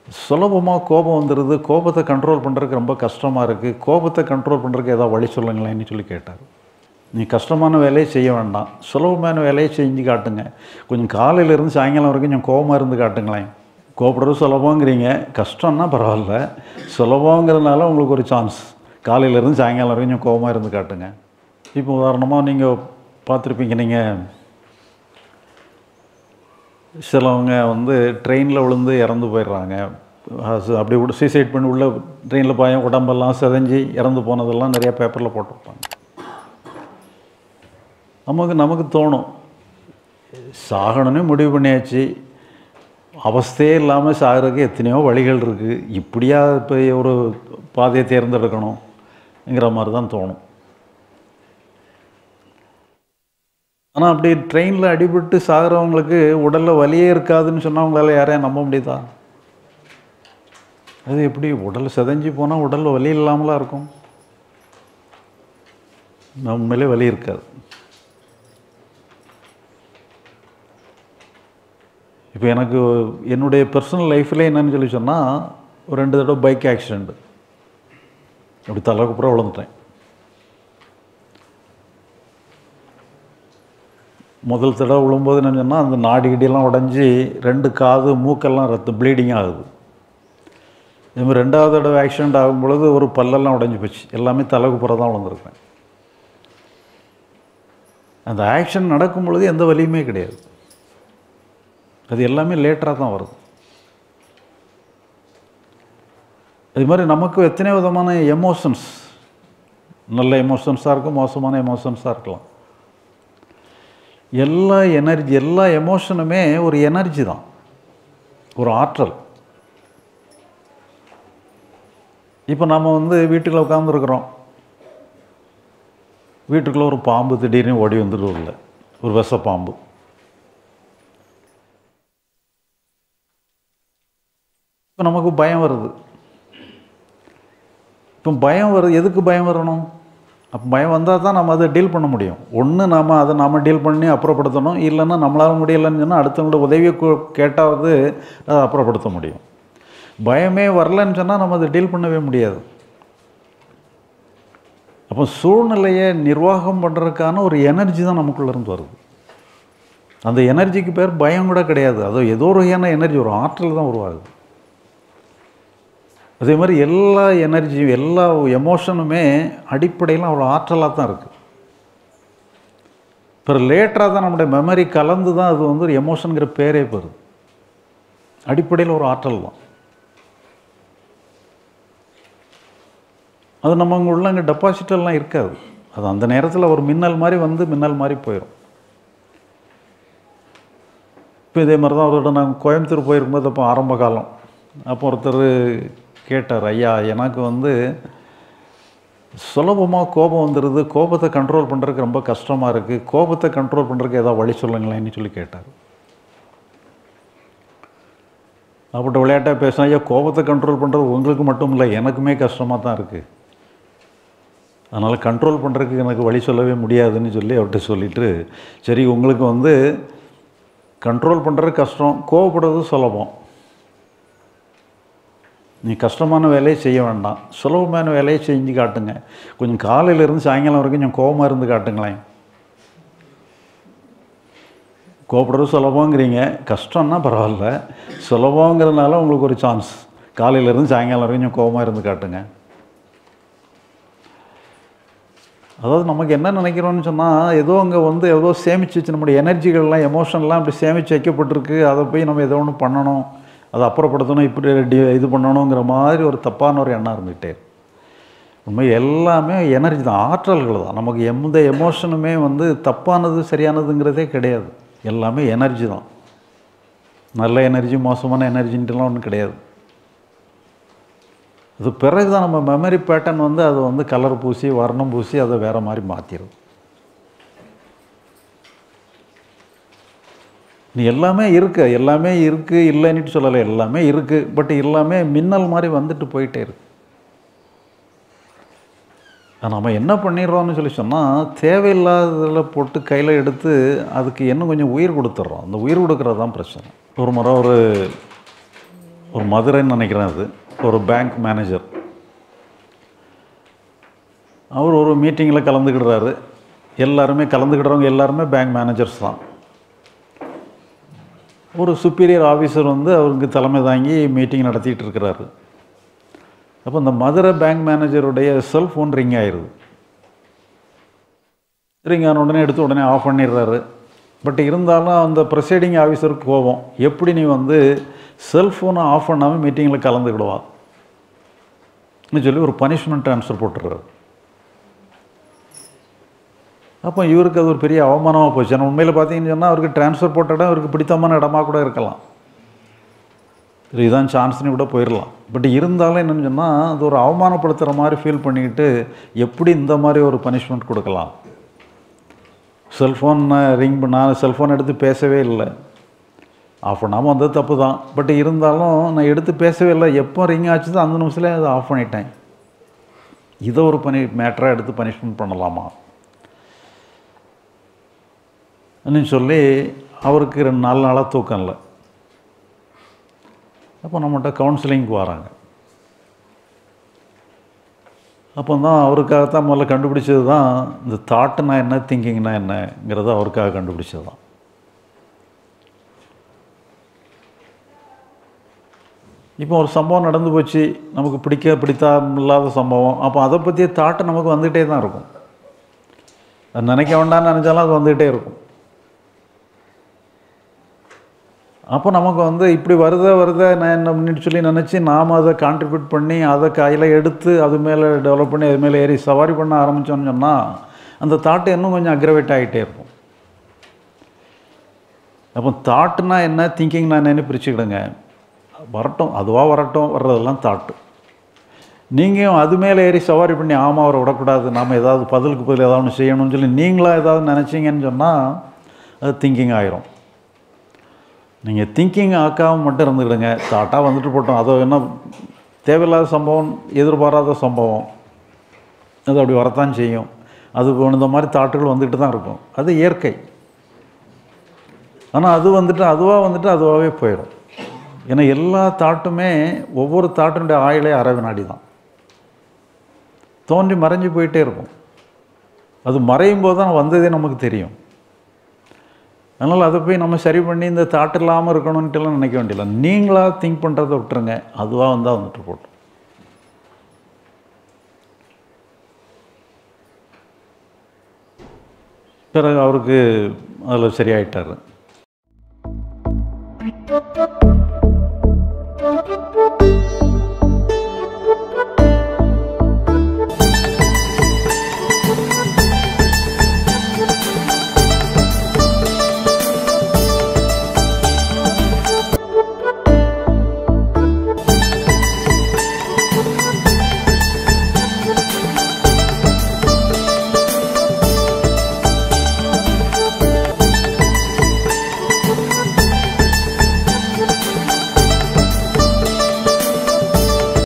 சுலபமாக கோபம் வந்துடுது. கோபத்தை கண்ட்ரோல் பண்ணுறதுக்கு ரொம்ப கஷ்டமாக இருக்குது. கோபத்தை கண்ட்ரோல் பண்ணுறதுக்கு ஏதாவது வழி சொல்லுங்களேன்னு சொல்லி கேட்டார். நீ கஷ்டமான வேலையை செய்ய வேண்டாம், சுலபமான வேலையை செஞ்சு காட்டுங்க. கொஞ்சம் காலையிலேருந்து சாயங்காலம் வரைக்கும் கொஞ்சம் கோபமாக இருந்து காட்டுங்களேன். கோபப்படுறது சுலபங்கிறீங்க, கஷ்டம்னா பரவாயில்ல, சுலபங்கிறதுனால உங்களுக்கு ஒரு சான்ஸ். காலையிலேருந்து சாயங்காலம் வரைக்கும் கொஞ்சம் கோபமாக இருந்து காட்டுங்க. இப்போ உதாரணமாக நீங்கள் பார்த்துருப்பீங்க, நீங்கள் சிலவங்க வந்து ட்ரெயினில் விழுந்து இறந்து போயிடுறாங்க. அப்படி சூசைட் பண்ணி உள்ள ட்ரெயினில் பாயம் உடம்பெல்லாம் செதஞ்சி இறந்து போனதெல்லாம் நிறையா பேப்பரில் போட்டிருப்பாங்க. நமக்கு தோணும், சாகணும்னு முடிவு பண்ணியாச்சு, அவஸ்தையே இல்லாமல் சாகிறதுக்கு எத்தனையோ வழிகள் இருக்குது, இப்படியா இப்போ ஒரு பாதையை தேர்ந்தெடுக்கணுங்கிற மாதிரி தான் தோணும். ஆனால் அப்படி ட்ரெயினில் அடிபட்டு சாகிறவங்களுக்கு உடலில் வலியே இருக்காதுன்னு சொன்னால் அவங்களால யாரையும் நம்ப முடியுதா? அது எப்படி உடல் செதஞ்சு போனால் உடலில் வலி இல்லாமலாம் இருக்கும்? உண்மையிலே வலி இருக்காது. இப்போ எனக்கு என்னுடைய பர்சனல் லைஃப்பில் என்னன்னு சொல்லி சொன்னால், ஒரு 2 தடவை பைக் ஆக்சிடெண்ட்டு, அப்படி தலைக்குப்புறம் விழுந்துட்டேன். முதல் தடவை விழும்போது என்ன சொன்னால், அந்த நாடி கிடியெல்லாம் உடஞ்சி 2 காது மூக்கெல்லாம் ப்ளீடிங் ஆகுது. இதுமாதிரி 2வது தடவை ஆக்சிடெண்ட் ஆகும்பொழுது ஒரு பல்லெல்லாம் உடஞ்சி போச்சு. எல்லாமே தலைக்குப்புறம் தான் விழுந்துருக்கேன். அந்த ஆக்சிடெண்ட் நடக்கும் பொழுது எந்த வலியுமே கிடையாது. அது எல்லாமே லேட்டராக தான் வருது. அது மாதிரி நமக்கு எத்தனை விதமான எமோஷன்ஸ், நல்ல எமோஷன்ஸாக இருக்கும், மோசமான எமோஷன்ஸாக இருக்கலாம். எல்லா எனர்ஜி, எல்லா எமோஷனுமே ஒரு எனர்ஜி தான், ஒரு ஆற்றல். இப்போ நம்ம வந்து வீட்டுக்குள்ளே உட்காந்துருக்குறோம், வீட்டுக்குள்ளே ஒரு பாம்பு திடீர்னு ஓடி வந்துட்டு உள்ள ஒரு விஷ பாம்பு. இப்போ நமக்கு பயம் வருது. இப்போ பயம் வருது, எதுக்கு பயம் வரணும்? அப்போ பயம் வந்தால் தான் நம்ம அதை டீல் பண்ண முடியும். ஒன்று அதை டீல் பண்ணி அப்புறப்படுத்தணும், இல்லைன்னா நம்மளால் முடியலைன்னு சொன்னால் அடுத்தவங்களோட உதவியை கேட்டாவது அதை அப்புறப்படுத்த முடியும். பயமே வரலன்னு சொன்னால் நம்ம அதை டீல் பண்ணவே முடியாது. அப்போ சூழ்நிலையை நிர்வாகம் பண்ணுறதுக்கான ஒரு எனர்ஜி தான் நமக்குள்ளேருந்து வருது. அந்த எனர்ஜிக்கு பேர் பயம் கூட கிடையாது, அது ஏதோ ஒரு வகையான எனர்ஜி, ஒரு ஆற்றல் தான் உருவாகுது. அதே மாதிரி எல்லா எனர்ஜியும், எல்லா எமோஷனுமே அடிப்படையில் அவ்வளோ ஆற்றலாக தான் இருக்குது. இப்போ லேட்டராக தான் நம்முடைய மெமரி கலந்து தான் அது வந்து ஒரு எமோஷனுங்கிற பேரே பெறுது. அடிப்படையில் ஒரு ஆற்றல் தான் அது. நம்ம அங்கே உள்ள அங்கே டெபாசிட்டெல்லாம் இருக்காது. அது அந்த நேரத்தில் ஒரு மின்னல் மாதிரி வந்து மின்னல் மாதிரி போயிடும். இப்போ இதே மாதிரி தான் அவரோட நாங்கள் கோயம்புத்தூர் போயிருக்கும்போது, அப்போ ஆரம்ப காலம், அப்போ ஒருத்தர் கேட்டார், ஐயா எனக்கு வந்து சுலபமாக கோபம் வந்துடுது, கோபத்தை கண்ட்ரோல் பண்ணுறதுக்கு ரொம்ப கஷ்டமாக இருக்குது, கோபத்தை கண்ட்ரோல் பண்ணுறதுக்கு ஏதாவது வழி சொல்லுங்களேன்னு சொல்லி கேட்டார். அப்படி விளையாட்டாக பேசினா, ஐயா கோபத்தை கண்ட்ரோல் பண்ணுறது உங்களுக்கு மட்டும் இல்லை, எனக்குமே கஷ்டமாக தான் இருக்குது, அதனால் கண்ட்ரோல் பண்ணுறதுக்கு எனக்கு வழி சொல்லவே முடியாதுன்னு சொல்லி அவர்கிட்ட சொல்லிவிட்டு, சரி உங்களுக்கு வந்து கண்ட்ரோல் பண்ணுறது கஷ்டம், கோவப்படுறது சுலபம், நீ கஷ்டமான வேலையை செய்ய வேண்டாம், சுலபமான வேலையை செஞ்சு காட்டுங்க. கொஞ்சம் காலையிலேருந்து சாயங்காலம் வரைக்கும் கொஞ்சம் கோபமாக இருந்து காட்டுங்களேன். கோபப்படுறது சுலபங்கிறீங்க, கஷ்டம்னா பரவாயில்ல, சுலபங்கிறதுனால உங்களுக்கு ஒரு சான்ஸ். காலையிலேருந்து சாயங்காலம் வரைக்கும் கொஞ்சம் கோபமாக இருந்து காட்டுங்க. அதாவது நமக்கு என்ன நினைக்கிறோன்னு சொன்னால், ஏதோ அங்கே வந்து ஏதோ சேமித்து வச்சு நம்முடைய எனர்ஜிகள்லாம், எமோஷன்லாம் அப்படி சேமித்து வைக்கப்பட்டிருக்கு, அதை போய் நம்ம ஏதோ ஒன்று பண்ணணும், அதை அப்புறப்படுத்தணும், இப்படி இது பண்ணணுங்கிற மாதிரி ஒரு தப்பான ஒரு எண்ணம் இருந்துகிட்டே. உண்மை எல்லாமே எனர்ஜி தான், ஆற்றல்கள் தான். நமக்கு எந்த எமோஷனுமே வந்து தப்பானது சரியானதுங்கிறதே கிடையாது. எல்லாமே எனர்ஜி தான். நல்ல எனர்ஜி மோசமான எனர்ஜின்ட்டுலாம் ஒன்றும் கிடையாது. அது பிறகு தான் நம்ம மெமரி பேட்டர்ன் வந்து அதை வந்து கலர் பூசி வர்ணம் பூசி அதை வேறு மாதிரி மாற்றிடும். நீ எல்லாமே இருக்குது இல்லைன்னுட்டு சொல்லலை, எல்லாமே இருக்குது, பட் எல்லாமே மின்னல் மாதிரி வந்துட்டு போயிட்டே இருக்கு. நம்ம என்ன பண்ணிடுறோம்னு சொல்லி சொன்னால், தேவையில்லாததில் போட்டு கையில் எடுத்து அதுக்கு இன்னும் கொஞ்சம் உயிர் கொடுத்துட்றோம். அந்த உயிர் கொடுக்கறது தான் பிரச்சனை. ஒரு முறை ஒரு மதுரைன்னு நினைக்கிறேன். அது ஒரு பேங்க் மேனேஜர். அவர் ஒரு மீட்டிங்கில் கலந்துக்கிடுறாரு. எல்லாருமே கலந்துக்கிடுறவங்க எல்லாருமே பேங்க் மேனேஜர்ஸ் தான். ஒரு சுப்பீரியர் ஆஃபீஸர் வந்து அவருக்கு தலைமை தாங்கி மீட்டிங் நடத்திட்டு இருக்கிறாரு. அப்போ இந்த மதுரை பேங்க் மேனேஜருடைய செல்ஃபோன் ரிங் ஆயிடுது. ரிங் ஆன உடனே எடுத்து உடனே ஆஃப் பண்ணிடுறாரு. பட் இருந்தாலும் அந்த ப்ரெசைடிங் ஆஃபீஸருக்கு கோபம், எப்படி நீ வந்து செல்ஃபோனை ஆஃப் பண்ணாமல் மீட்டிங்கில் கலந்துக்கிடுவான்னு சொல்லி ஒரு பனிஷ்மெண்ட் ட்ரான்ஸ்ஃபர் போட்டுடுறாரு. அப்போ இவருக்கு அது ஒரு பெரிய அவமானமாக போச்சு. ஆனால் உண்மையில் பார்த்தீங்கன்னு சொன்னால் அவருக்கு ட்ரான்ஸ்ஃபர் போட்ட இடம் அவருக்கு பிடித்தமான இடமா கூட இருக்கலாம், இதுதான் சான்ஸ்னு கூட போயிடலாம். பட் இருந்தாலும் என்னென்னு சொன்னால் அது ஒரு அவமானப்படுத்துகிற மாதிரி ஃபீல் பண்ணிக்கிட்டு எப்படி இந்த மாதிரி ஒரு பனிஷ்மெண்ட் கொடுக்கலாம். செல்ஃபோன் ரிங் நான் செல்ஃபோன் எடுத்து பேசவே இல்லை, ஆஃப் பண்ணாமல் வந்தது தப்பு தான். பட் இருந்தாலும் நான் எடுத்து பேசவே இல்லை, எப்போ ரிங் ஆச்சு தான் அந்த நிமிஷத்தில் அதை ஆஃப் பண்ணிட்டேன். இதை ஒரு மேட்டராக எடுத்து பனிஷ்மெண்ட் பண்ணலாமா ன்னு சொல்லி அவருக்கு 2 நாளாக தூக்கம் இல்லை. அப்போ நம்மகிட்ட கவுன்சிலிங்க்கு வராங்க. அப்போ தான் அவருக்காகத்தான் முதல்ல கண்டுபிடிச்சது தான் இந்த தாட்டுனா என்ன, திங்கிங்னா என்னங்கிறத அவருக்காக கண்டுபிடிச்சது தான். இப்போ ஒரு சம்பவம் நடந்து போச்சு, நமக்கு பிடிக்காத சம்பவம். அப்போ அதை பற்றிய தாட்டு நமக்கு வந்துகிட்டே தான் இருக்கும். அது நினைக்க வேண்டாம்னு நினச்சாலும் அது வந்துகிட்டே இருக்கும். அப்போ நமக்கு வந்து இப்படி வருத நான் என்ன பண்ணிட்டு சொல்லி நினச்சி நாம் அதை கான்ட்ரிபியூட் பண்ணி அதை கையில் எடுத்து அது மேலே டெவலப் பண்ணி அது மேலே ஏறி சவாரி பண்ண ஆரம்பித்தோன்னு சொன்னால் அந்த தாட்டு இன்னும் கொஞ்சம் அக்ரவேட் ஆகிட்டே இருக்கும். அப்போ தாட்டுனா என்ன, திங்கிங்னா என்னன்னு பிரிச்சுக்கிடுங்க. வரட்டும், அதுவாக வரட்டும், வர்றதெல்லாம் தாட்டு. நீங்கள் அது மேலே ஏறி சவாரி பண்ணி ஆமாம் அவரை விடக்கூடாது, நாம் ஏதாவது பதிலுக்கு பதில் ஏதாவது ஒன்று செய்யணும்னு சொல்லி நீங்களாக ஏதாவது நினச்சிங்கன்னு சொன்னால் அது திங்கிங் ஆயிரும். நீங்கள் திங்கிங் ஆக்காமல் மட்டும் இருந்துக்கிடுங்க. தாட்டாக வந்துட்டு போட்டோம், அதை என்ன தேவையில்லாத சம்பவம், எதிர்பாராத சம்பவம், அது அப்படி வரத்தான் செய்யும். அது இந்த மாதிரி தாட்டுகள் வந்துக்கிட்டு தான் இருக்கும், அது இயற்கை. ஆனால் அது வந்துட்டு அதுவாகவே போயிடும். ஏன்னா எல்லா தாட்டுமே ஒவ்வொரு தாட்டினுடைய ஆயுளே அரை வினாடி தான், தோன்றி மறைஞ்சு போயிட்டே இருக்கும். அது மறையும் போது தான் வந்ததே நமக்கு தெரியும். அதனால் அதை போய் நம்ம சரி பண்ணி இந்த தாட் இல்லாமல் இருக்கணுன்ட்டுலாம் நினைக்க வேண்டியதில்லை. நீங்களாக திங்க் பண்ணுறதை விட்டுருங்க, அதுவாக வந்தால் வந்துட்டு போட்டோம். பிறகு அவருக்கு அதில் சரியாயிட்டார்.